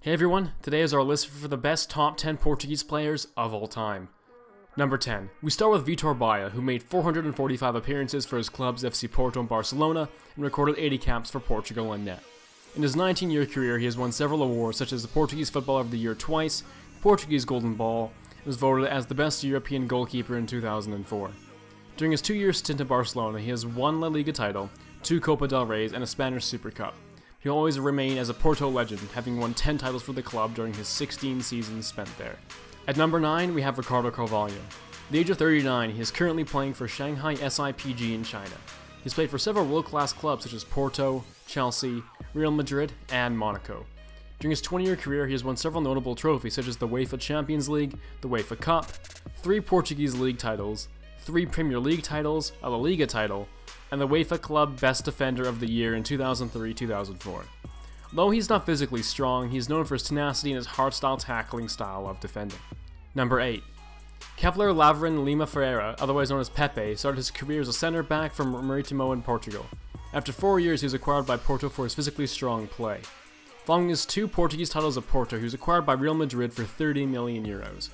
Hey everyone, today is our list for the best top 10 Portuguese players of all time. Number 10. We start with Vitor Baia, who made 445 appearances for his clubs FC Porto and Barcelona and recorded 80 caps for Portugal and net. In his 19-year career, he has won several awards such as the Portuguese Footballer of the Year twice, the Portuguese Golden Ball, and was voted as the best European goalkeeper in 2004. During his 2-year stint at Barcelona, he has won La Liga title, 2 Copa del Reys, and a Spanish Super Cup. He will always remain as a Porto legend, having won 10 titles for the club during his 16 seasons spent there. At number 9, we have Ricardo Carvalho. At the age of 39, he is currently playing for Shanghai SIPG in China. He's played for several world-class clubs such as Porto, Chelsea, Real Madrid, and Monaco. During his 20-year career, he has won several notable trophies such as the UEFA Champions League, the UEFA Cup, 3 Portuguese League titles, 3 Premier League titles, a La Liga title, and the UEFA Club Best Defender of the Year in 2003-2004. Although he's not physically strong, he's known for his tenacity and his hard-style tackling style of defending. Number 8. Kepler Lavrin Lima Ferreira, otherwise known as Pepe, started his career as a centre-back from Maritimo in Portugal. After 4 years, he was acquired by Porto for his physically strong play. Following his 2 Portuguese titles at Porto, he was acquired by Real Madrid for €30 million.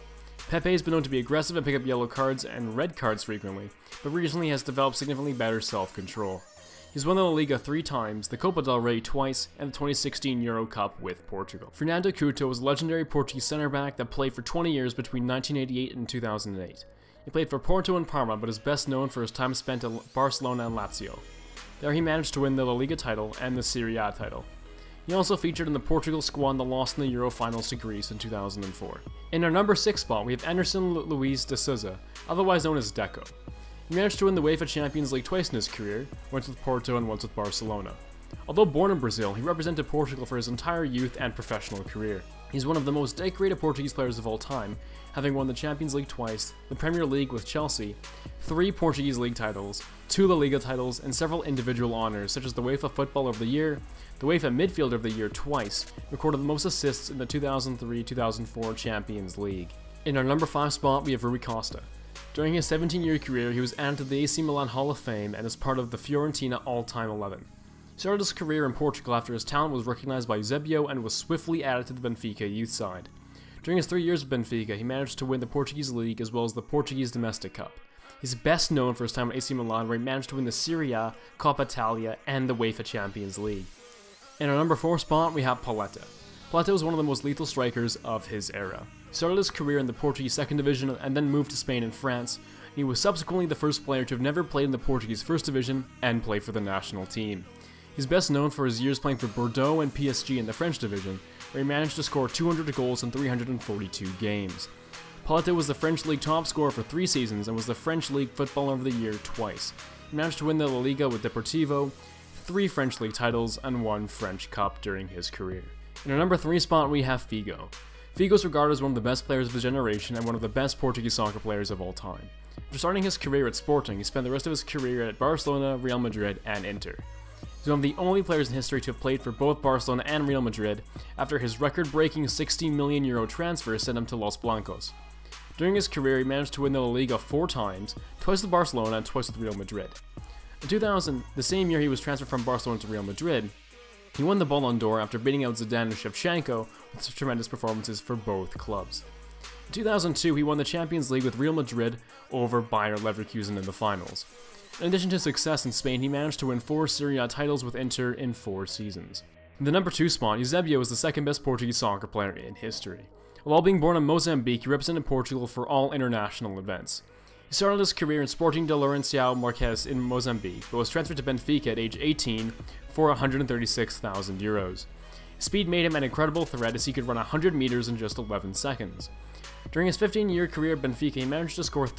Pepe has been known to be aggressive and pick up yellow cards and red cards frequently, but recently has developed significantly better self-control. He's won the La Liga 3 times, the Copa del Rey twice, and the 2016 Euro Cup with Portugal. Fernando Couto was a legendary Portuguese centre-back that played for 20 years between 1988 and 2008. He played for Porto and Parma, but is best known for his time spent at Barcelona and Lazio. There he managed to win the La Liga title and the Serie A title. He also featured in the Portugal squad that lost in the Euro finals to Greece in 2004. In our number 6 spot, we have Anderson Luiz de Souza, otherwise known as Deco. He managed to win the UEFA Champions League twice in his career, once with Porto and once with Barcelona. Although born in Brazil, he represented Portugal for his entire youth and professional career. He's one of the most decorated Portuguese players of all time, having won the Champions League twice, the Premier League with Chelsea, 3 Portuguese League titles, 2 La Liga titles, and several individual honours such as the UEFA Footballer of the Year, the UEFA Midfielder of the Year twice, recorded the most assists in the 2003-2004 Champions League. In our number 5 spot, we have Rui Costa. During his 17-year career, he was added to the AC Milan Hall of Fame and is part of the Fiorentina All-Time 11. He started his career in Portugal after his talent was recognized by Eusebio and was swiftly added to the Benfica youth side. During his 3 years with Benfica, he managed to win the Portuguese League as well as the Portuguese Domestic Cup. He's best known for his time at AC Milan, where he managed to win the Serie A, Coppa Italia, and the UEFA Champions League. In our number 4 spot, we have Pauleta. Pauleta was one of the most lethal strikers of his era. He started his career in the Portuguese 2nd Division and then moved to Spain and France. He was subsequently the first player to have never played in the Portuguese 1st Division and play for the national team. He's best known for his years playing for Bordeaux and PSG in the French Division, where he managed to score 200 goals in 342 games. Pauleta was the French League top scorer for 3 seasons and was the French League Footballer of the Year twice. He managed to win the La Liga with Deportivo, 3 French League titles, and 1 French Cup during his career. In our number 3 spot, we have Figo. Figo is regarded as one of the best players of his generation and one of the best Portuguese soccer players of all time. After starting his career at Sporting, he spent the rest of his career at Barcelona, Real Madrid, and Inter. He's one of the only players in history to have played for both Barcelona and Real Madrid after his record-breaking €60 million transfer sent him to Los Blancos. During his career, he managed to win the La Liga 4 times, twice with Barcelona and twice with Real Madrid. In 2000, the same year he was transferred from Barcelona to Real Madrid, he won the Ballon d'Or after beating out Zidane and Shevchenko with tremendous performances for both clubs. In 2002, he won the Champions League with Real Madrid over Bayer Leverkusen in the finals. In addition to success in Spain, he managed to win 4 Serie A titles with Inter in 4 seasons. In the number 2 spot, Eusebio was the 2nd best Portuguese soccer player in history. While being born in Mozambique, he represented Portugal for all international events. He started his career in Sporting de Lourenço Marques in Mozambique, but was transferred to Benfica at age 18 for €136,000. His speed made him an incredible threat as he could run 100 meters in just 11 seconds. During his 15-year career at Benfica, he managed to score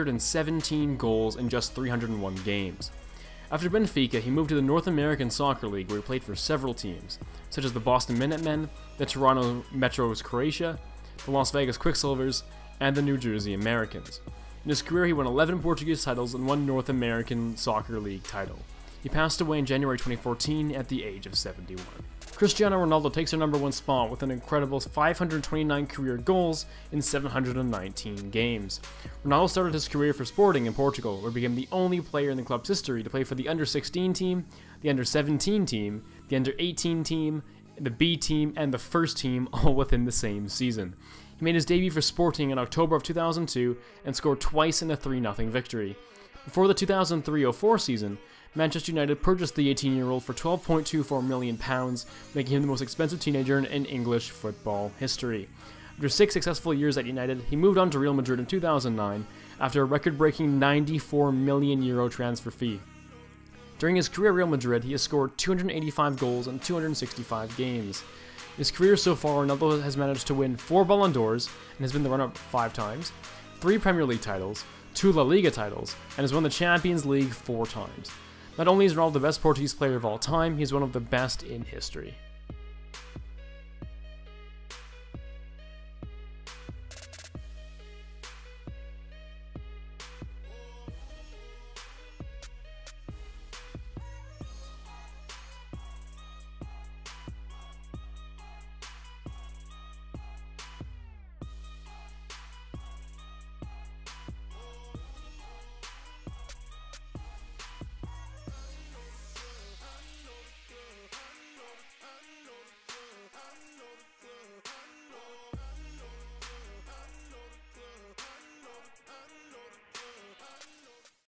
317 goals in just 301 games. After Benfica, he moved to the North American Soccer League, where he played for several teams, such as the Boston Minutemen, the Toronto Metros Croatia, the Las Vegas Quicksilvers, and the New Jersey Americans. In his career, he won 11 Portuguese titles and 1 North American Soccer League title. He passed away in January 2014 at the age of 71. Cristiano Ronaldo takes our number 1 spot with an incredible 529 career goals in 719 games. Ronaldo started his career for Sporting in Portugal, where he became the only player in the club's history to play for the under-16 team, the under-17 team, the under-18 team, the B team, and the first team all within the same season. He made his debut for Sporting in October of 2002 and scored twice in a 3-0 victory. Before the 2003-04 season, Manchester United purchased the 18-year-old for £12.24 million, making him the most expensive teenager in English football history. After 6 successful years at United, he moved on to Real Madrid in 2009 after a record-breaking €94 million transfer fee. During his career at Real Madrid, he has scored 285 goals in 265 games. In his career so far, Ronaldo has managed to win 4 Ballon d'Ors and has been the runner-up 5 times, 3 Premier League titles, 2 La Liga titles, and has won the Champions League 4 times. Not only is Ronaldo the best Portuguese player of all time, he is one of the best in history.